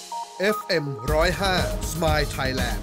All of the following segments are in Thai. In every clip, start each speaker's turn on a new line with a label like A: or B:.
A: FM 105 Smile Thailand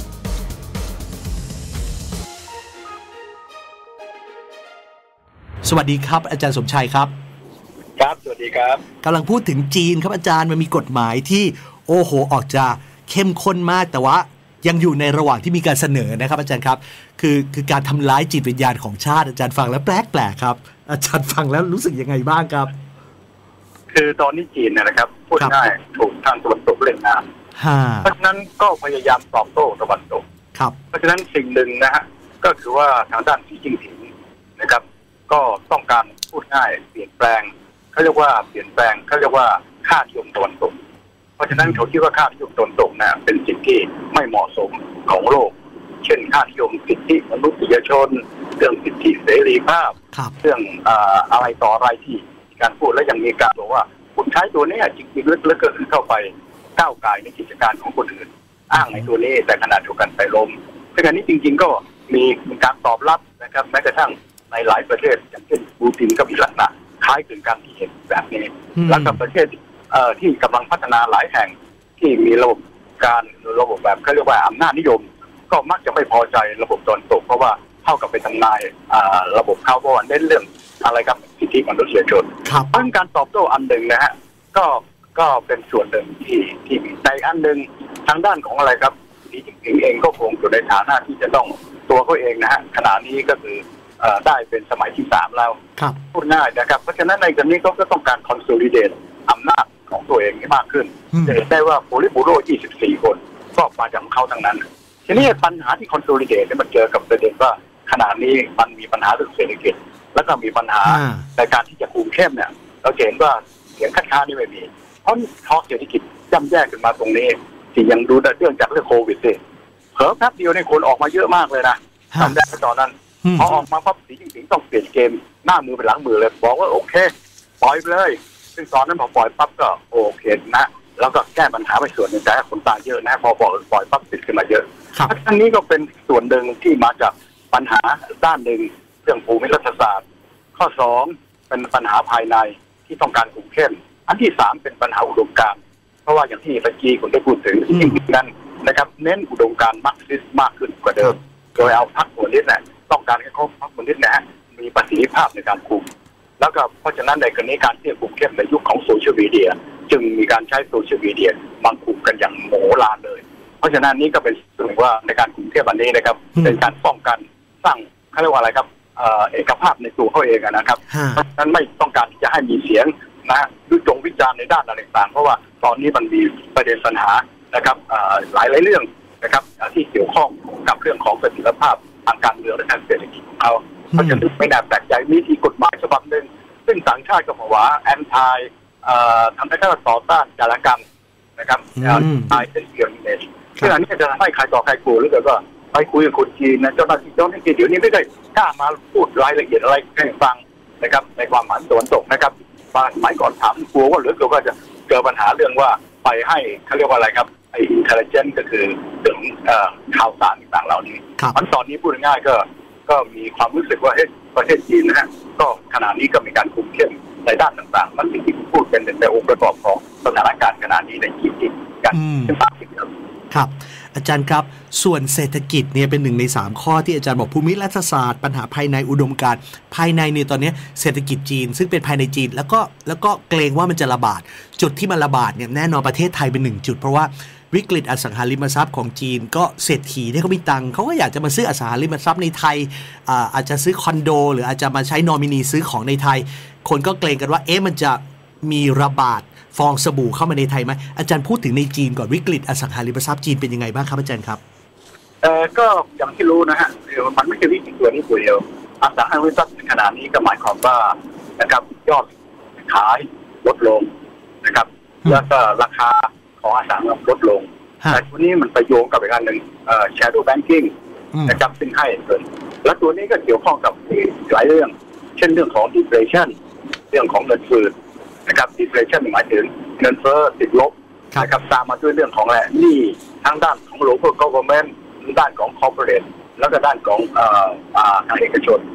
B: สวัสดีครับอาจารย์สมชัยครับ
C: ครับสวัสดีครับ
B: กำลังพูดถึงจีนครับอาจารย์มันมีกฎหมายที่โอ้โหออกจะเข้มข้นมากแต่ว่ายังอยู่ในระหว่างที่มีการเสนอนะครับอาจารย์ครับคือการทำร้ายจิตวิญญาณของชาติอาจารย์ฟังแล้วแปลกครับอาจารย์ฟังแล้วรู้สึกยังไงบ้างครับ
C: คือตอนนี้จีนนะครับพูดง่ายถูกทางตะวันตกเล่นงานเพราะฉะนั้นก็พยายามตอบโต้ตะวันตกเพราะฉะนั้นสิ่งหนึ่งนะฮะก็คือว่าทางด้านสีจิ้นผิงนะครับก็ต้องการพูดง่ายเปลี่ยนแปลงเขาเรียกว่าเปลี่ยนแปลงเขาเรียกว่าค่านิยมตะวันตกเพราะฉะนั้นเขาคิดว่าค่านิยมตะวันตกนะเป็นสิ่งที่ไม่เหมาะสมของโลกเช่นค่านิยมสิทธิมนุษยชนเรื่องสิทธิเสรีภาพเรื่องอะไรต่ออะไรที่การพูดและยังมีการบอกว่าคุณใช้ตัวนี้จริงๆลึกๆเกิดขึ้นเข้าไปก้าวไก่ในกิจการของคนอื่นอ้างในตัวนี้แต่ขณะเดียวกันไปล้มซึ่งอันนี้จริงๆก็มีการตอบรับนะครับแม้กระทั่งในหลายประเทศอย่างเช่นบูตินก็มีลักษณะคล้ายคลึงกันที่เห็นแบบนี้แล้วกับประเทศที่กำลังพัฒนาหลายแห่งที่มีระบบแบบเขาเรียกว่าอำนาจนิยมก็มักจะไม่พอใจระบบตะวันตกเพราะว่าเท่ากับไปทำลายระบบเขาเพราะว่าเน้นเรื่องอะไรครับสิทธิมนุษยชนเพราะการตอบโต้อันหนึ่งนะฮะก็เป็นส่วนหนึ่งที่ในอันหนึ่งทางด้านของอะไรครับสีจิ้นผิงเองก็คงอยู่ในฐานะที่จะต้องตัวเขาเองนะฮะขณะนี้ก็คือได้เป็นสมัยที่3แล้วพูดง่ายนะครับเพราะฉะนั้นในกรณีเขาก็ต้องการ consolidate อำนาจของตัวเองให้มากขึ้นจะเห็นได้ว่าโพลิบูโร24 คนก็มาจากเขาทั้งนั้นทีนี้ปัญหาที่ consolidate เนี่ยมันเจอกับประเด็นว่าขณะนี้มันมีปัญหาเรื่องเศรษฐกิจแล้วก็มีปัญหาในการที่จะคุมเข้มเนี่ยเราเห็นว่าเสียงคัดค้านนี่ไม่มีเพราะท้อเศรษฐกิจย่ำแย่ขึ้นมาตรงนี้ที่ยังดูเรื่องจากเรื่องโควิดสิเผลอแป๊บเดียวในคนออกมาเยอะมากเลยนะทำได้ตอนนั้นพอออกมาปั๊บสีจิ้นผิงต้องเปลี่ยนเกมหน้ามือเป็นหลังมือเลยบอกว่าโอเคปล่อยไปเลยซึ่งตอนนั้นพอปล่อยปั๊บก็โอเคนะแล้วก็แก้ปัญหาไปส่วนหนึ่งแต่คนตายเยอะนะพอบอกปล่อยปั๊บติดขึ้นมาเยอะอันนี้ก็เป็นส่วนหนึ่งที่มาจากปัญหาด้านหนึ่งเรื่องภูมิรัฐศาสตร์ข้อ2เป็นปัญหาภายในที่ต้องการคุมเข้มอันที่3เป็นปัญหาอุดมการณ์เพราะว่าอย่างที่เมื่อกี้คุณได้พูดถึงสิ่งนั้นนะครับเน้นอุดมการณ์มาร์กซิสต์มากขึ้นกว่าเดิมโดยเอาพรรคคอมมิวนิสต์ต้องการให้เขาพรรคคอมมิวนิสต์มีประสิทธิภาพในการคุมแล้วก็เพราะฉะนั้นในกรณีการที่คุมเข้มในยุคของโซเชียลมีเดียจึงมีการใช้โซเชียลมีเดียมาคุมกันอย่างโมโหลานเลยเพราะฉะนั้นนี่ก็เป็นส่วนว่าในการคุมเข้มอันนี้นะครับเป็นการป้องกันสร้างเขาเรียกว่าอะไรครับเอกภาพในตัวเขาเองนะครับเพราะฉะนั้นไม่ต้องการที่จะให้มีเสียงนะวิจารณ์ในด้านอะไรต่างๆเพราะว่าตอนนี้มันมีประเด็นปัญหานะครับหลายเรื่องนะครับที่เกี่ยวข้องกับเรื่องของประสิทธิภาพทางการเมืองและทางเศรษฐกิจของเขาเพราะฉะนั้นไม่น่าแปลกใจมีที่กฎหมายฉบับหนึ่งซึ่งต่างชาติก็บอกว่าแอนตี้ทำให้ข้าต่อต้านจารกรรมนะครับไอเอสเกียร์เนสซึ่งอันนี้จะทำให้ใครต่อใครกลัวหรือเปล่าก็ไปคุยกับคนจีนนะเจ้าหน้าที่เดี๋ยวนี้ไม่ได้กล้ามาพูดรายละเอียดอะไรให้ฟังนะครับในความหมายตะวันตกนะครับสมัยก่อนถามกลัวว่าหรือก็จะเจอปัญหาเรื่องว่าไปให้เขาเรียกว่าอะไรครับไอ้อินเทลเจนต์ก็คือเรื่องข่าวสารต่างๆเหล่านี้ตอนนี้พูดง่ายก็มีความรู้สึกว่าประเทศจีนนะฮะก็ขณะนี้ก็มีการคุมเข้มในด้านต่างๆมันสิ่งที่พูดเป็นในองค์ประกอบของสถานการณ์ขณะนี้ในจีนกันเป็นมากที่สุด
B: ครับอาจารย์ครับส่วนเศรษฐกิจเนี่ยเป็น1 ใน 3ข้อที่อาจารย์บอกภูมิรัฐศาสตร์ปัญหาภายในอุดมการณ์ภายในเนี่ยตอนนี้เศรษฐกิจจีนซึ่งเป็นภายในจีนแล้วก็เกรงว่ามันจะระบาดจุดที่มันระบาดเนี่ยแน่นอนประเทศไทยเป็น1จุดเพราะว่าวิกฤตอสังหาริมทรัพย์ของจีนก็เศรษฐีเนี่ยเขามีตังค์เขาก็อยากจะมาซื้ออสังหาริมทรัพย์ในไทยอาจจะซื้อคอนโดหรืออาจจะมาใช้นอมินีซื้อของในไทยคนก็เกรงกันว่ามันจะมีระบาดฟองสบู่เข้ามาในไทยไหมอาจารย์พูดถึงในจีนก่อนวิกฤตอสังหาริมทรัพย์จีนเป็นยังไงบ้างครับอาจารย์ครับ
C: ก็อย่างที่รู้นะฮะมันไม่ใช่วิกฤตตัวนี้ตัวเดียวอสังหาริมทรัพย์ขนาดนี้ก็หมายความว่านะครับยอดขายลดลงนะครับแล้วก็ราคาของอสังหาริมทรัพย์ลดลงแต่ตัวนี้มันไปโยงกับอีกอันหนึ่งshadow banking นะครับซึ่งให้เงินและตัวนี้ก็เกี่ยวข้องกับหลายเรื่องเช่นเรื่องของ deflation เรื่องของเงินฝืดนะครับ deflation หมายถึงเงินเฟ้อติดลบนะครับตามมาด้วยเรื่องของหนี้ทั้งด้านของ local government ด้านของ corporate แล้วก็ด้านของทางเอกชน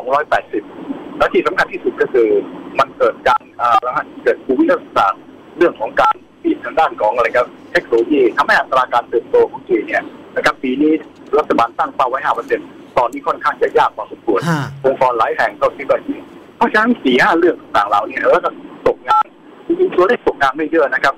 C: 280แล้วที่สำคัญที่สุดก็คือมันเกิดการเกิดภูมิรัฐศาสตร์เรื่องของการปิดทางด้านของอะไรครับเทคโนโลยีทำให้อัตราการเติบโตของจีนเนี่ยนะครับปีนี้รัฐบาลตั้งเป้าไว้ 5% ตอนนี้ค่อนข้างจะยากพอสมควรองค์กรหลายแห่งก็คิดว่าเพราะฉะนั้น 4-5 เรื่องต่างๆเหล่านี้แล้วก็ตกงานจริงๆตัวเลขตกงานไม่เยอะนะครับ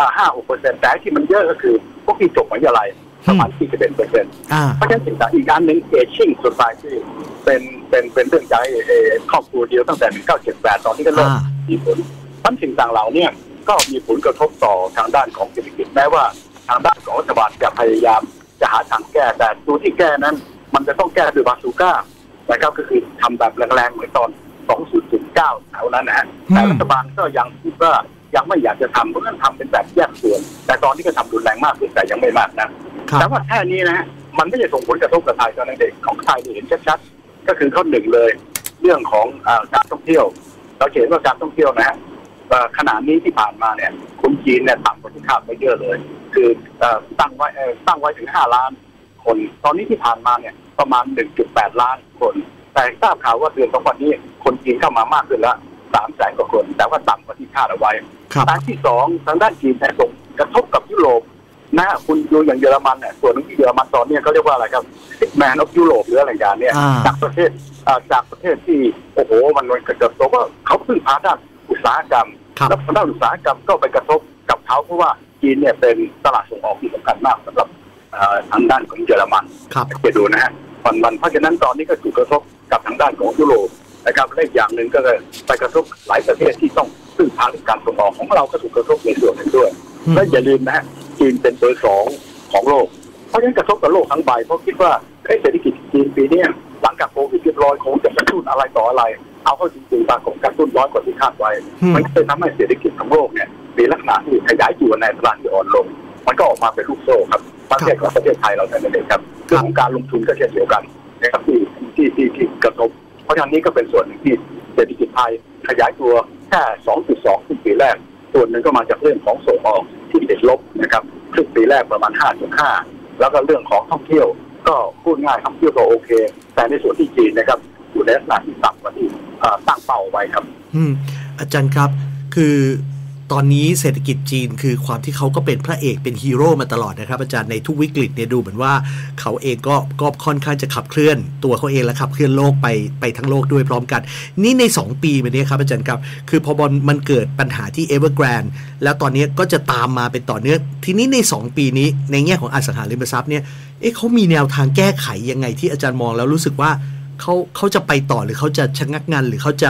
C: 5-6% แต่ที่มันเยอะก็คือพวกที่จบมหาวิทยาลัยประมาณ 41%เพราะฉะนั้นสิ่งต่างอีกอันหนึ่ง aging society เป็นเรื่องใจครอบครัวเดียวตั้งแต่ 1978 ตอนนี้ก็เริ่มมีผลทั้งสิ่งต่างเหล่านี้ก็มีผลกระทบต่อทางด้านของเศรษฐกิจแม้ว่าทางด้านของรัฐบาลจะพยายามจะหาทางแก้แต่ตัวที่แก้นั้นมันจะต้องแก้ด้วยบาซูก้านะครับก็คือทำแบบแรงๆเหมือนตอน 2009 เท่านั้นนะฮะแต่รัฐบาลก็ยังคิดว่ายังไม่อยากจะทำเพราะฉะนั้นทำเป็นแบบแยกส่วนแต่ตอนนี้ก็ทำรุนแรงมากขึ้นแต่ยังไม่มากนะแต่ว่าแค่นี้นะฮะมันไม่ได้ส่งผลกระทบกับไทยตอนนั้นเด็กของไทยเห็นชัดๆก็คือข้อหนึ่งเลยเรื่องของการท่องเที่ยวเราเห็นว่าการท่องเที่ยวนะฮะขณะนี้ที่ผ่านมาเนี่ยคนจีนเนี่ยต่ำกว่าที่คาดไปเยอะเลยคือตั้งไว้ถึง5 ล้านคนตอนนี้ที่ผ่านมาเนี่ยประมาณ 1.8 ล้านคนแต่ทราบข่าวว่าเดือน2 วันนี้คนจีนเข้ามามากขึ้นแล้ว300,000 กว่าคนแต่ว่าต่ำกว่าที่คาดเอาไว้ด้านที่2ทางด้านจีนส่งกระทบกับยุโรปนะคุณดูอย่างเยอรมันเนี่ยส่วนที่เยอรมันตอนนี้เขาเรียกว่าอะไรครับซิกแมนออฟยุโรปหรืออะไรอย่างเนี่ยจากประเทศที่โอ้โหมันกระทบว่าเขาพึ่งพาด้านอุตสาหกรรมแล้วด้านอุตสาหกรรมก็ไปกระทบกับเขาเพราะว่าจีนเนี่ยเป็นตลาดส่งออกที่สำคัญมากสำหรับทางด้านของเยอรมันจะดูนะฮะมันเพราะฉะนั้นตอนนี้ก็ถูกกระทบกับทางด้านของยุโรปนะครับและอีกอย่างหนึ่งก็ไปกระทบหลายประเทศที่ต้องพึ่งพาในการส่งออกของเราก็ถูกกระทบในส่วนนึงด้วยและอย่าลืมนะฮะจีนเป็นเบอร์ 2ของโลกเพราะฉะนั้นกระทบกับโลกทั้งใบเพราะคิดว่าเศรษฐกิจจีนปีนี้หลังจากโควิดคงจะกระตุ้นอะไรต่ออะไรเอาเข้าจริงๆปรากฏกระตุ้นน้อยกว่าที่คาดไว้มันก็เลยทำให้เศรษฐกิจของโลกเนี่ยมีลักษณะที่ขยายตัวในตลาดที่อ่อนลงมันก็ออกมาเป็นลูกโซ่ครับประเทศของประเทศไทยเราเนี่ยเลยครับเรื่องของการลงทุนก็เช่นเดียวกันนะครับที่กระทบเพราะฉะนั้นนี้ก็เป็นส่วนหนึ่งที่เศรษฐกิจไทยขยายตัวแค่ 2.2 ครึ่งปีแรกส่วนหนึ่งก็มาจากเรื่องของส่งออกที่ติดลบนะครับครึ่งปีแรกประมาณ 5.5 แล้วก็เรื่องของท่องเที่ยวก็พูดง่ายท่องเที่ยวก็โอเคแต่ในส่วนที่จีนนะครับอยู่ในลักษณะที่ต่ำกว่าที่ตั้งเป้าไว้ครับ
B: อาจารย์ครับคือตอนนี้เศรษฐกิจจีนคือความที่เขาก็เป็นพระเอกเป็นฮีโร่มาตลอดนะครับอาจารย์ในทุกวิกฤตเนี่ยดูเหมือนว่าเขาเองก็ค่อนข้างจะขับเคลื่อนตัวเขาเองและขับเคลื่อนโลกไปทั้งโลกด้วยพร้อมกันนี่ใน2 ปีมานี้ครับอาจารย์ครับคือพอมันเกิดปัญหาที่ Evergrande แล้วตอนนี้ก็จะตามมาเป็นต่อเนื่องทีนี้ใน2 ปีนี้ในแง่ของอสังหาริมทรัพย์เนี่ยเขามีแนวทางแก้ไขยังไงที่อาจารย์มองแล้วรู้สึกว่าเขาจะไปต่อหรือเขาจะชะงักงันหรือเขา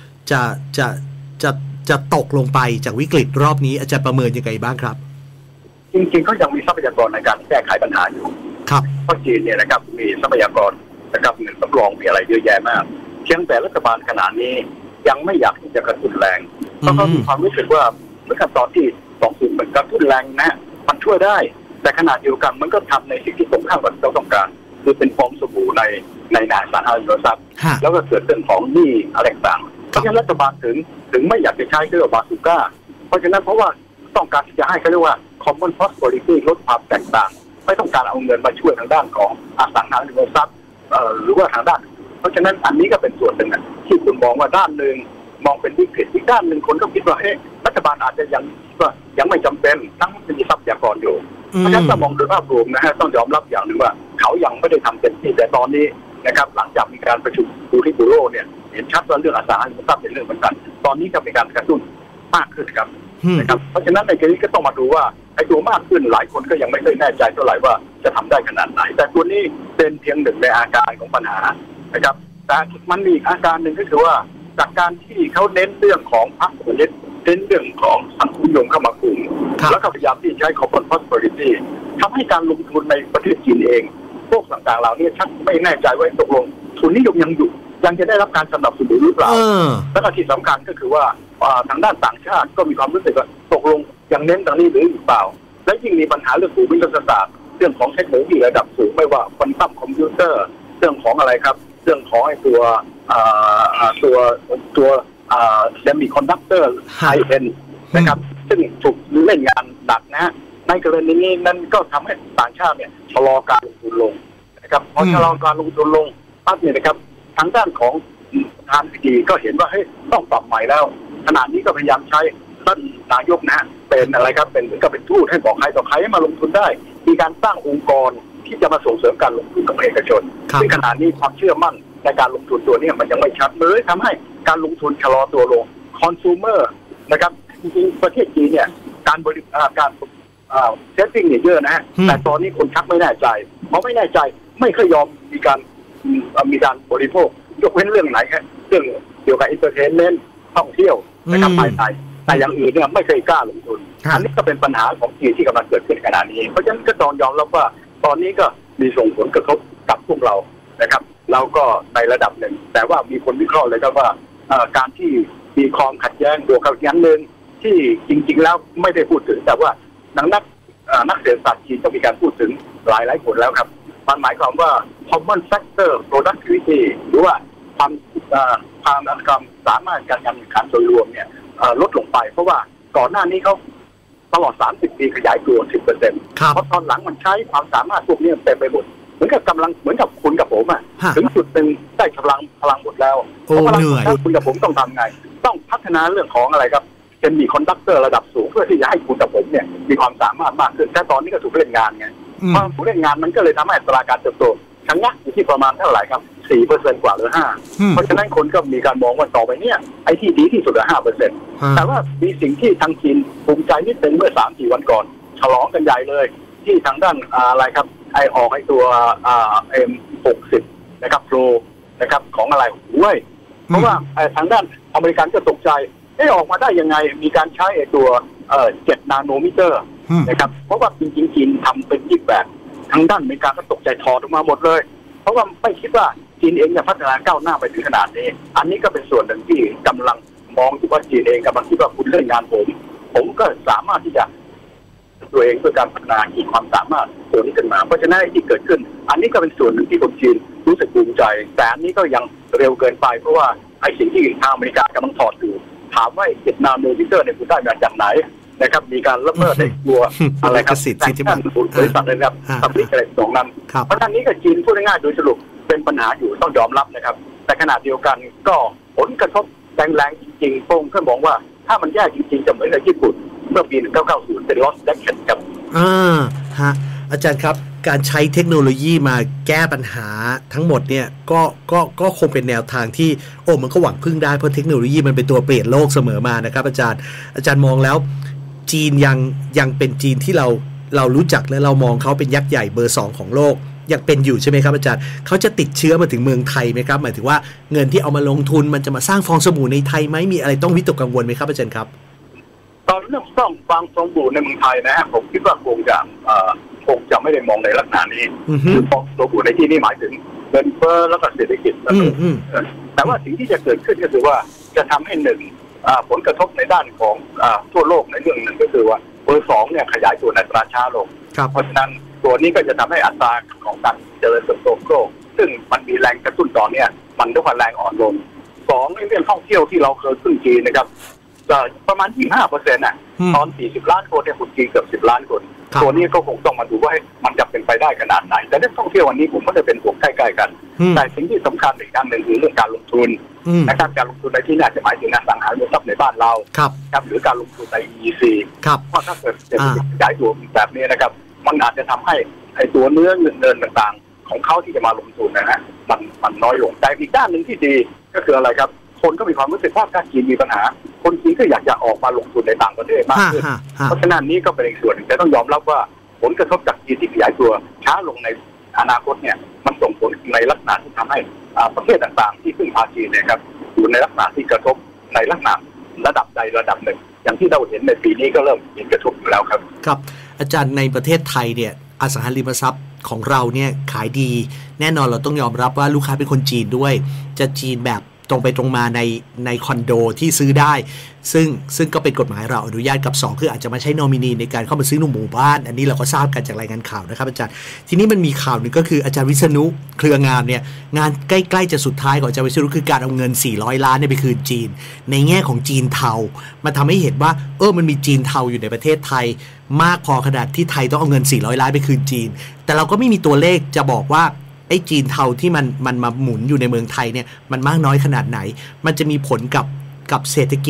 B: จะตกลงไปจากวิกฤตรอบนี้อาจารย์ประเมินยังไงบ้างครับ
C: จริงๆก็ยังมีทรัพยากรในการแก้ไขปัญหาอยู่
B: ครับ
C: เพราะจีนเนี่ยนะครับมีทรัพยากรนะครับเงินสำรองมีอะไรเยอะแยะมากเพียงแต่รัฐบาลขณะนี้ยังไม่อยากที่จะกระตุ้นแรงเพราะเขามีความรู้สึกว่าเมื่อขั้นตอนที่20เหมือนกระตุ้นแรงนะมันช่วยได้แต่ขณะเดียวกันมันก็ทำในสิ่งที่ตรงข้ามกับเราต้องการคือเป็นฟองสบู่ในสาธารณทรัพย์แล้วก็เกิดเรื่องของหนี้อะไรต่างเพราะฉะนั้นรัฐบาลถึงไม่อยากจะใช้เครื่องบาซูก้าเพราะฉะนั้นเพราะว่าต้องการที่จะให้เขาเรียกว่า common prosperity ลดความแตกต่างไม่ต้องการเอาเงินมาช่วยทางด้านของอสังหาริมทรัพย์หรือว่าทางด้านเพราะฉะนั้นอันนี้ก็เป็นส่วนหนึ่งที่คุณมองว่าด้านหนึ่งมองเป็นวิกฤตอีกด้านหนึ่งคนก็คิดว่ารัฐบาลอาจจะยังไม่จำเป็นทั้งมีทรัพยากรอยู่เพราะฉะนั้นถ้ามองโดยภาพรวมนะฮะต้องยอมรับอย่างหนึ่งว่าเขายังไม่ได้ทำเต็มที่แต่ตอนนี้นะครับหลังจากมีการประชุมบูโรเนี่ยเห็นชัดว่าเรื่องอสังหาริมทรัพย์เป็นเรื่องสำคัญตอนนี้ก็มีการกระตุ้นมากขึ้นครับนะครับเพราะฉะนั้นในกรณีก็ต้องมาดูว่าไอ้ตัวมากขึ้นหลายคนก็ยังไม่เคยแน่ใจเท่าไหร่ว่าจะทำได้ขนาดไหนแต่ตัวนี้เป็นเพียงหนึ่งในอาการของปัญหานะครับแต่มันมีอาการหนึ่งก็คือว่าจากการที่เขาเน้นเรื่องของพรรคคอมมิวนิสต์เน้นเรื่องของสังคมนิยมเข้ามาคุมแล้วก็พยายามที่ใช้ common prosperity ทำให้การลงทุนในประเทศจีนเองพวกต่างๆเหล่านี้ชักไม่แน่ใจว่าตกลงทุนนิยมยังอยู่ยังจะได้รับการสนับสนุนหรือเปล่าและที่สำคัญก็คือว่าทางด้านต่างชาติก็มีความรู้สึกว่าตกลงยังเน้นตรงนี้หรือเปล่าและยิ่งมีปัญหาเรื่องภูมิรัฐศาสตร์เรื่องของเทคโนโลยีระดับสูงไม่ว่าควอนตัมคอมพิวเตอร์เรื่องของอะไรครับเรื่องของไอ้ตัวเซมิคอนดักเตอร์ไฮเอ็นนะครับซึ่งถูกเล่นงานหนักนะในกรณีนี้นั้นก็ทำให้ต่างชาติเนี่ยชะลอการลงทุนลงนะครับพอชะลอการลงทุนลงปั๊บเนี่ยนะครับทางด้านของทางดีก็เห็นว่าต้องปรับใหม่แล้วขณะนี้ก็พยายามใช้ท่านนายกนะเป็นอะไรครับเป็นเหมือนกับเป็นทูตให้บอกใครต่อใครให้มาลงทุนได้มีการสร้างองค์กรที่จะมาส่งเสริมการลงทุนกับเอกชนซึ่งขณะนี้ความเชื่อมั่นในการลงทุนตัวนี้มันยังไม่ชัดเลยทำให้การลงทุนชะลอตัวลงคอน sumer นะครับจริงๆประเทศจีนเนี่ยการเซฟติ้งเนี่ยเยอะนะฮะแต่ตอนนี้คนชักไม่แน่ใจเพราะไม่แน่ใจไม่เคยยอมมีการบริโภคยกเว้นเรื่องไหนครับเรื่องเกี่ยวกับอินเตอร์เทนเมนต์ท่องเที่ยวนะครับภายในแต่อย่างอื่นเนี่ยไม่เคยกล้าลงทุนอันนี้ก็เป็นปัญหาของจีนที่กำลังเกิดขึ้นขณะนี้เพราะฉะนั้นก็ต้องยอมรับว่าตอนนี้ก็มีส่งผลกระทบกับพวกเรานะครับเราก็ในระดับหนึ่งแต่ว่ามีคนวิเคราะห์เลยครับว่าการที่มีความขัดแย้งบวกกับอย่างหนึ่งที่จริงๆแล้วไม่ได้พูดถึงแต่ว่านักเศรษฐศาสตร์จีนก็มีการพูดถึงหลายผลแล้วครับมันหมายความว่า common factor productivity หรือว่าความสามารถการแข่งขันโดยรวมเนี่ยลดลงไปเพราะว่าก่อนหน้านี้เขาตลอด30 ปีขยายตัว 10% เพราะตอนหลังมันใช้ความสามารถพวกนี้เต็มไปหมดเหมือนกับคุณกับผมอะถึงจุดหนึ่งได้พลังหมดแล้วพลังคุณกับผมต้องทำไงต้องพัฒนาเรื่องของอะไรครับจะมีคอนดักเตอร์ระดับสูงเพื่อที่จะให้คุณกับผมเนี่ยมีความสามารถมากขึ้นแต่ตอนนี้ก็ถูกเล่นงานไงพอถูกเล่นงานมันก็เลยทำให้อัตราการเติบโตชะงักอยู่ที่ประมาณเท่าไหร่ครับ 4% กว่าหรือ 5% เพราะฉะนั้นคนก็มีการมองว่าต่อไปเนี่ยไอ้ที่ดีที่สุด5% แต่ว่ามีสิ่งที่ทางจีนภูมิใจนิดนึงเมื่อ 3-4 วันก่อนฉลองกันใหญ่เลยที่ทางด้านอะไรครับไอตัวM60 นะครับโปรนะครับของอะไรห้วยเพราะว่าทางด้านอเมริกันก็ตกใจออกมาได้ยังไงมีการใช้ตัว7 นาโนมิเตอร์นะครับเพราะว่าจริงๆจีนทำเป็น28ทางด้านอเมริกาก็ตกใจถอดออกมาหมดเลยเพราะว่าไม่คิดว่าจีนเองจะพัฒนาก้าวหน้าไปถึงขนาดนี้อันนี้ก็เป็นส่วนหนึ่งที่กำลังมองว่าจีนเองกำลังคิดว่าคุณเล่นงานผมก็สามารถที่จะตัวเองด้วยการพัฒนาขีดความสามารถตัวนี้ขึ้นมาเพราะฉะนั้นที่เกิดขึ้นอันนี้ก็เป็นส่วนหนึ่งที่คนจีนรู้สึกภูมิใจแต่อันนี้ก็ยังเร็วเกินไปเพราะว่าไอ้สิ่งที่ทางอเมริกากำลังถอดอยู่ถามว่า7 นาโนมิเตอร์เนี่ยคุณได้มาจากไหนนะครับมีการละเมิดในตัวอะไรครับแต่ท่านบริษัทเลยครับทำนิอะไรตรงนั้นเพราะฉะนั้นนี้กับจีนพูดง่ายๆโดยสรุปเป็นปัญหาอยู่ต้องยอมรับนะครับแต่ขณะเดียวกันก็ผลกระทบแรงๆจริงๆตรงท่านบอกว่าถ้ามันแย่จริงๆจะเหมือนกับญี่ปุ่นเมื่อปี1990เป็น lost decade ครับ
B: ฮะอาจารย์ครับการใช้เทคโนโลยีมาแก้ปัญหาทั้งหมดเนี่ยก็คงเป็นแนวทางที่มันก็หวังพึ่งได้เพราะเทคโนโลยีมันเป็นตัวเปลี่ยนโลกเสมอมานะครับอาจารย์มองแล้วจีนยังเป็นจีนที่เรารู้จักและเรามองเขาเป็นยักษ์ใหญ่เบอร์2ของโลกยังเป็นอยู่ใช่ไหมครับอาจารย์เขาจะติดเชื้อมาถึงเมืองไทยไหมครับหมายถึงว่าเงินที่เอามาลงทุนมันจะมาสร้างฟองสบู่ในไทยไหมมีอะไรต้องวิตกกังวลไหมครับอาจารย์ครับ
C: ตอนเรื่องต้องฟองสบู่ในเมืองไทยนะฮะผมคิดว่าคงจะไม่ได้มองในลักษณะนี้คือฟองสบู่ในที่นี้หมายถึงเงินเฟ้อแล้วก็เศรษฐกิจแต่ว่าสิ่งที่จะเกิดขึ้นก็คือว่าจะทำให้ผลกระทบในด้านของทั่วโลกในเรื่องหนึ่งก็คือว่าเบอร์2เนี่ยขยายตัวในอัตราช้าลงเพราะฉะนั้นตัวนี้ก็จะทำให้อัตราของการเจริญเติบโตโลกซึ่งมันมีแรงกระตุ้นต่อเนี่ยมันด้วยความแรงอ่อนลง2ในเรื่องท่องเที่ยวที่เราเคยขึ้นจีนนะครับประมาณ 25% น่ะตอน40 ล้านคนเนี่ยคนจีนเกือบ10 ล้านคนตัวนี้ก็คงต้องมาดูว่ามันจะเป็นไปได้ขนาดไหนแต่เรื่องท่องเที่ยววันนี้ผมก็จะเป็นพวกใกล้ๆกันแต่สิ่งที่สำคัญอีกอย่างหนึ่งคือเรื่องการลงทุนนะครับการลงทุนในที่นี้จะหมายถึงอสังหาริมทรัพย์ในบ้านเราครับหรือการลงทุนใน EC เพราะถ้าเกิดเศรษฐกิจขยายตัวแบบนี้นะครับมันอาจจะทำให้ไอ้ตัวเนื้อเงินต่างๆของเขาที่จะมาลงทุนนะฮะมันน้อยลงแต่อีกด้านหนึ่งที่ดีก็คืออะไรครับคนก็มีความรู้สึกว่าถ้าจีนมีปัญหาคนจีนก็อยากจะออกมาลงทุนในต่างประเทศมากขึ้นเพราะฉะนั้นนี้ก็เป็นอีกส่วนหนึ่งแต่ต้องยอมรับว่าผลกระทบจากจีนที่ขยายตัวช้าลงในอนาคตเนี่ยมันส่งผลในลักษณะที่ทำให้ประเทศต่างๆที่พึ่งพาจีนนะครับอยู่ในลักษณะที่กระทบในลักษณะระดับใดระดับหนึ่งอย่างที่เราเห็นในปีนี้ก็เริ่มเห็นกระทบอยู่แล้วครับ
B: ครับอาจารย์ในประเทศไทยเนี่ยอสังหาริมทรัพย์ของเราเนี่ยขายดีแน่นอนเราต้องยอมรับว่าลูกค้าเป็นคนจีนด้วยจะจีนแบบตรงไปตรงมาในคอนโดที่ซื้อได้ซึ่งก็เป็นกฎหมายเราอนุญาตกับ2คืออาจจะมาใช้นอมินีในการเข้ามาซื้อในหมู่บ้านอันนี้เราก็ทราบกันจากรายงานข่าวนะครับอาจารย์ทีนี้มันมีข่าวหนึ่งก็คืออาจารย์วิษณุเครืองามเนี่ยงานใกล้ๆจะสุดท้ายของอาจารย์วิษณุคือการเอาเงิน400 ล้านไปคืนจีนในแง่ของจีนเทามันทำให้เห็นว่ามันมีจีนเทาอยู่ในประเทศไทยมากพอขนาดที่ไทยต้องเอาเงิน400 ล้านไปคืนจีนแต่เราก็ไม่มีตัวเลขจะบอกว่าไอ้จีนเทาที่มันมาหมุนอยู่ในเมืองไทยเนี่ยมันมากน้อยขนาดไหนมันจะมีผลกับเศรษฐกิจ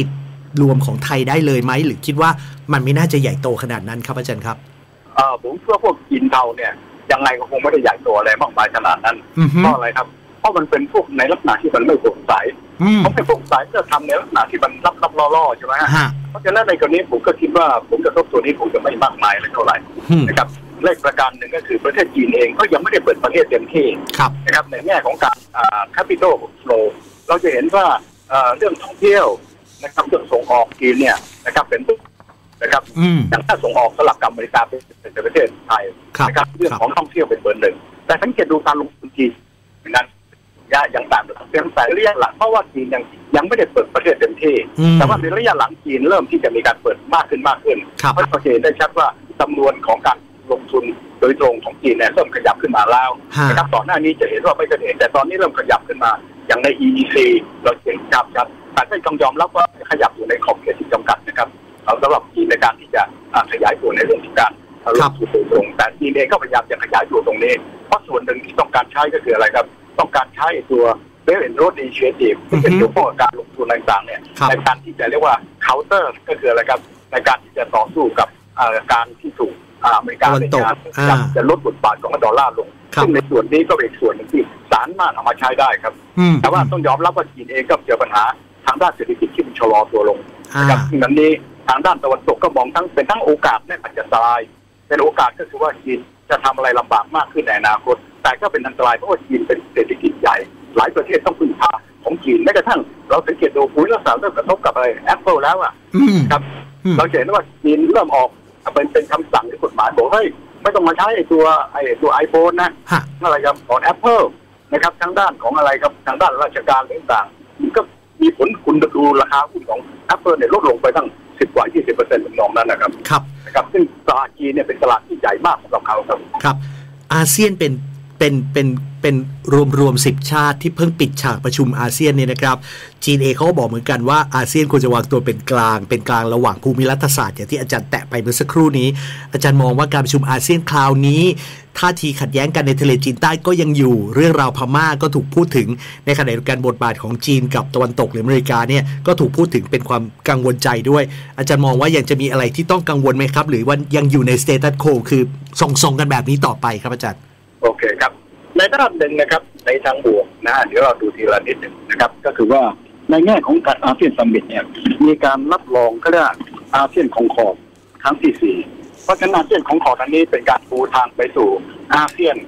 B: รวมของไทยได้เลยไหมหรือคิดว่ามันไม่น่าจะใหญ่โตขนาดนั้นครับอาจารย์ครับ
C: ผมเชื่อพวกจีนเทาเนี่ยยังไงก็คงไม่ได้ใหญ่โตอะไรมากมายขนาดนั้นเพราะอะไรครับเพราะมันเป็นพวกในลักษณะที่มันไม่โปร่งใสเขาไม่โปร่งใสจะทำในลักษณะที่มันลับๆล่อๆใช่ไหมฮะเพราะฉะนั้นในกรณีผมก็คิดว่าผมจะทบตัวนี้ผมจะไม่มากมายเลยเท่าไหร่นะครับเลขประการหนึ่งก็คือประเทศจีนเองก็ยังไม่ได้เปิดประเทศเต็มที่นะครับในแง่ของการcapital flow เราจะเห็นว่าเรื่องท่องเที่ยวนะครับเรื่องส่งออกจีนเนี่ยนะครับเป็นนะครับอย่างถ้าส่งออกสลับกับอเมริกาเป็นประเทศไทยนะครับเรื่องของท่องเที่ยวเป็นเบอร์หนึ่งแต่สังเกตดูการลงทุนจีนนั้นยังต่างแต่ระยะหลังเพราะว่าจีนยังไม่ได้เปิดประเทศเต็มที่แต่ว่าในระยะหลังจีนเริ่มที่จะมีการเปิดมากขึ้นเพราะเราเห็นได้ชัดว่าจำนวนของการลงทุนโดยตรงของจีนเนี่ยเริ่มขยับขึ้นมาแล้วนะครับก่อนหน้านี้จะเห็นว่าไม่กระเด็นแต่ตอนนี้เริ่มขยับขึ้นมาอย่างใน EEC เราเห็นครับแต่ก็ต้องยอมรับว่าขยับอยู่ในขอบเขตที่จำกัดนะครับสำหรับจีนในการที่จะขยายตัวในเรื่องของการลงทุนโดยตรงแต่จีนเองก็พยายามจะขยายตัวตรงนี้เพราะส่วนหนึ่งที่ต้องการใช้ก็คืออะไรครับต้องการใช้ตัว Belt and Road Initiative ที่เป็นเกี่ยวข้องกับการลงทุนต่างๆเนี่ยในการที่จะเรียกว่า counter ก็คืออะไรครับในการที่จะต่อสู้กับการที่ถูกอเมริกาในการจะลดบทบาทของดอลลาร์ลงซึ่งในส่วนนี้ก็เป็นส่วนหนึ่งที่สามารถเอามาใช้ได้ครับแต่ว่าต้องยอมรับว่าจีนเองก็เจอปัญหาทางด้านเศรษฐกิจที่มันชะลอตัวลงนะครับซึ่งอันนี้ทางด้านตะวันตกก็มองเป็นทั้งโอกาสและอันตรายเป็นโอกาสก็คือว่าจีนจะทำอะไรลำบากมากขึ้นในอนาคตแต่ก็เป็นอันตรายเพราะว่าจีนเป็นเศรษฐกิจใหญ่หลายประเทศต้องพึ่งพาของจีนแม้กระทั่งเราสังเกตดูปุ๋ยและสารเริ่มกระทบกับอะไร Apple แล้วอ่ะครับเราเห็นว่าจีนเริ่มออกเป็นคำสั่งที่กฎหมายบอกให้ไม่ต้องมาใช้ตัว iPhone นะอะไรครับของ Apple นะครับทางด้านของอะไรครับทางด้านราชการต่างๆก็มีผลคุณดูราคาหุ้นของ Apple เนี่ยลดลงไปตั้ง10 กว่า 20% ถึงนองนั้นนะครับนะครับซึ่งตลาดจีนเนี่ยเป็นตลาดที่ใหญ่มากสำหรับเขา
B: ครับอาเซียนเป็นรวม10 ชาติที่เพิ่งปิดฉากประชุมอาเซียนเนี่ยนะครับจีนเองเขาก็บอกเหมือนกันว่าอาเซียนควรจะวางตัวเป็นกลางระหว่างภูมิรัฐศาสตร์อย่างที่อาจารย์แตะไปเมื่อสักครู่นี้อาจารย์มองว่าการประชุมอาเซียนคราวนี้ท่าทีขัดแย้งกันในทะเลจีนใต้ก็ยังอยู่เรื่องราวพม่าก็ถูกพูดถึงในขณะเดียวกันบทบาทของจีนกับตะวันตกหรืออเมริกาเนี่ยก็ถูกพูดถึงเป็นความกังวลใจด้วยอาจารย์มองว่ายังจะมีอะไรที่ต้องกังวลไหมครับหรือว่ายังอยู่ในสเตตัสโคคือส่งกันแบบนี้ต่อไปครับอาจารย์
C: โอเคครับในด้านหนึ่งนะครับในทางบวกนะเดี๋ยวเราดูทีละนิดหนึ่งนะครับก็คือว่าในแง่ของการอาเซียนซัมมิตเนี่ยมีการรับรองก็เรียกอาเซียนคองคอร์ดครั้งที่4เพราะฉะนั้นอาเซียนคองคอร์ดอันนี้เป็นการปูทางไปสู่อาเซียน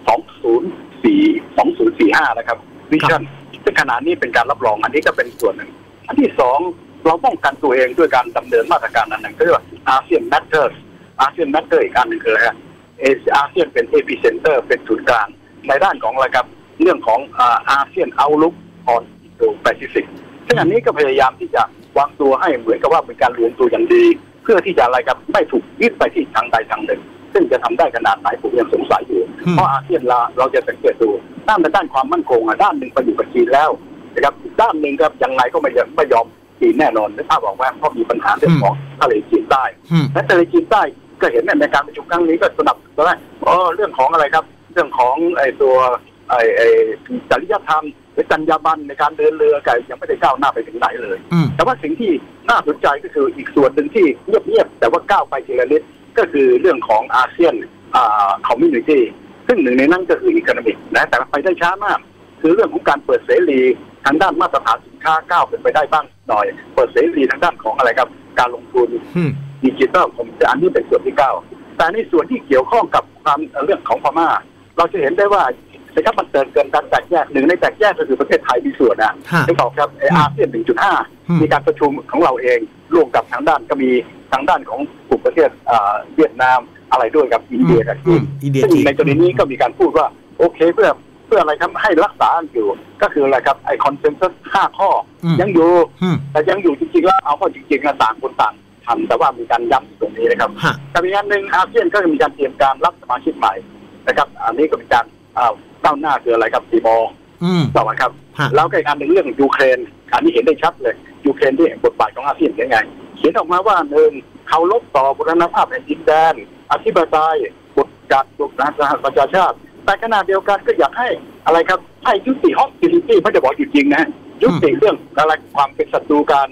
C: 2045นะครับวิชั่นซึ่งขณะนี้เป็นการรับรองอันนี้ก็เป็นส่วนหนึ่งอันที่2เราป้องกันตัวเองด้วยการดำเนินมาตรการนั้นก็เรียกว่าอาเซียนแมตเตอร์อีกอันหนึ่งคืออะไรอาเซียนเป็นเอพิเซนเตอร์เป็นศูนย์กลางในด้านของอะไรครับเรื่องของอาเซียนเอาลุกออนอินโดแปซิฟิกซึ่งอันนี้ก็พยายามที่จะวางตัวให้เหมือนกับว่าเป็นการรวมตัวอย่างดีเพื่อที่จะอะไรครับไม่ถูกยึดไปที่ทางใดทางหนึ่งซึ่งจะทำได้ขนาดไหนผมยังสงสัยอยู่เพราะอาเซียนเราจะสังเกตดูด้านความมั่นคงด้านหนึ่งไปอยู่กับจีนแล้วนะครับด้านหนึ่งครับยังไงก็ไม่ยอมจีนแน่นอนถ้าบอกว่าเพราะมีปัญหาเรื่องของทะเลจีนใต้และทะเลจีนใต้ก็เห็นในการประชุมครั้งนี้ก็สนับสนุนเรื่องของอะไรครับเรื่องของตัวจริยธรรมหรือจรรยาบรรณในการเดินเรือไก่ยังไม่ได้ก้าวหน้าไปถึงไหนเลยแต่ว่าสิ่งที่น่าสนใจก็คืออีกส่วนหนึ่งที่เงียบๆแต่ว่าก้าวไปทีละนิดก็คือเรื่องของอาเซียนคอมมิวนิตี้ซึ่งหนึ่งในนั้นก็คืออีโคโนมิกนะแต่ไปได้ช้ามากคือเรื่องของการเปิดเสรีทางด้านมาตรฐานสินค้าก้าวเป็นไปได้บ้างหน่อยเปิดเสรีทางด้านของอะไรครับการลงทุนดิจิทัลคอมมิวนิตี้อันนี้เป็นส่วนที่9แต่ในส่วนที่เกี่ยวข้องกับความเรื่องของพม่าเราจะเห็นได้ว่านะครับมันเกินการแตกแยกหนึ่งในแตกแยกก็คือประเทศไทยมีส่วนนะที่บอกครับอาเซียน 1.5 มีการประชุมของเราเองร่วมกับทางด้านก็มีทางด้านของกลุ่มประเทศเวียดนามอะไรด้วยกับอินเดียกับจีนซึ่งในกรณีนี้ก็มีการพูดว่าโอเคเพื่ออะไรครับให้รักษาอยู่ก็คืออะไรครับไอคอนเซนแซส5 ข้อยังอยู่แต่ยังอยู่จริงๆแล้วเอาข้อจริงๆต่างคนต่างทำแต่ว่ามีการย้ำตรงนี้นะครับแต่อีกอันหนึ่งอาเซียนก็มีการเตรียมการรับสมาชิกใหม่นะครับอันนี้ก็เป็นการก้าวหน้าคืออะไรครับตีมอร์ต่อมาครับแล้วก็อีกอันหนึ่งเรื่องยูเครนอันนี้เห็นได้ชัดเลยยูเครนที่บทบาทของอาเซียนยังไงเขียนออกมาว่าหนึ่งเคารพต่อบูรณภาพแผ่นดินแดนอธิปไตยกฎการกฎหมายสหประชาชาติแต่ขณะเดียวกันก็อยากให้อะไรครับให้ยุติฮอสติลิตี้ไม่ได้บอกอยู่จริงนะยุติเรื่องอะไรความเป็นศัตรูกัน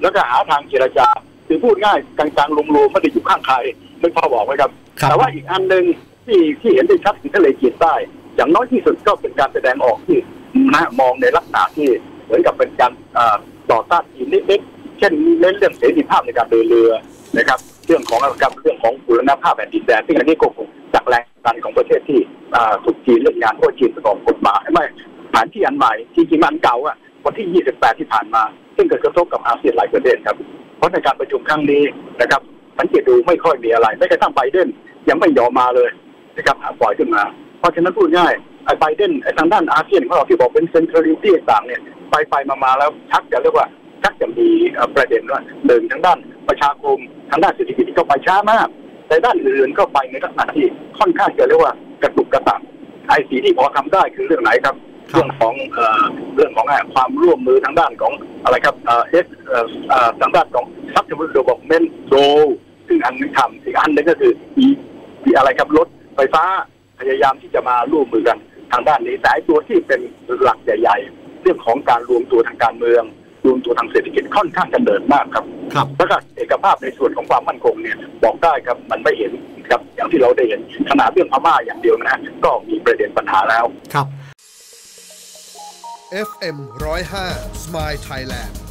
C: แล้วก็หาทางเจรจาคือพูดง่ายกลางๆรวมๆไม่ได้อยู่ข้างใครไม่พอบอกไหมครับแต่ว่าอีกอันหนึ่งที่เห็นได้ชัดถึงทะเลจีนใต้อย่างน้อยที่สุดก็เป็นการแสดงออกที่มองในลักษณะที่เหมือนกับเป็นการต่อต้านจีนนิดๆเช่นเน้นเรื่องเสรีภาพในการเดินเรือนะครับเรื่องของบูรณภาพแผ่นดินแดนซึ่งอันนี้ก็คงจากแรงดันของประเทศที่ถูกจีนเล่นงานเพราะจีนประกอบกฎหมายไม่แผนที่อันใหม่จริงๆอันเก่าวันที่28ที่ผ่านมาซึ่งเกิดกระทบกับอาเซียนหลายประเทศครับเพราะในการประชุมครั้งนี้นะครับสังเกตดูไม่ค่อยมีอะไรแม้กระทั่งไบเดนยังไม่ยอมมาเลยนะครับปล่อยขึ้นมาเพราะฉะนั้นพูดง่ายไบเดนทางด้านอาเซียนของเราที่บอกเป็นเซ็นทรัลิตี้ต่างเนี่ยไปมาแล้วชักจะเรียกว่าชักจะมีประเด็นว่าหนึ่งทางด้านประชาคมทางด้านเศรษฐกิจก็ไปช้ามากแต่ด้านอื่นก็ไปในลักษณะที่ค่อนข้างจะเรียกว่ากระตุกกระตักไอ้สีที่พอทำได้คือเรื่องไหนครับเรื่องของความร่วมมือทางด้านของอะไรครับทางด้านของซับซิดิโดบอกเมนโดซึ่งอันนึงทำอีกอันนึงก็คือมีอะไรครับรถไฟฟ้าพยายามที่จะมาร่วมมือกันทางด้านนี้แต่ตัวที่เป็นหลักใหญ่ๆเรื่องของการรวมตัวทางการเมืองรวมตัวทางเศรษฐกิจค่อนข้างจะเดินมากครับแล้วก็เอกภาพในส่วนของความมั่นคงเนี่ยบอกได้ครับมันไม่เห็นครับอย่างที่เราได้เห็นขนาดเรื่องพม่าอย่างเดียวนะก็มีประเด็นปัญหาแล้ว
B: ครับ
A: FM 105 Smile Thailand